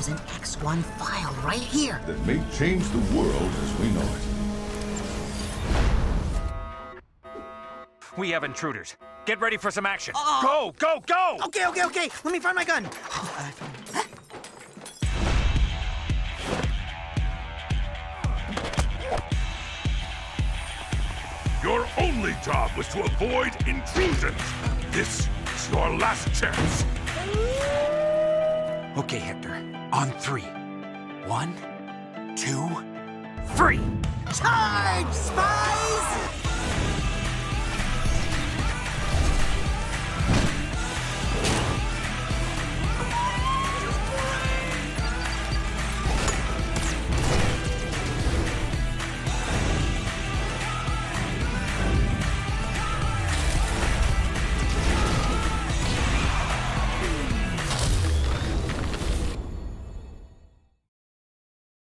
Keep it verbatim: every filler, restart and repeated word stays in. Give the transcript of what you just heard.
There's an X one file right here. That may change the world as we know it. We have intruders. Get ready for some action. Uh, go, go, go! Okay, okay, okay. Let me find my gun. Your only job was to avoid intrusions. This is your last chance. Okay, Hector. On three. One, two, three! Charge, spies!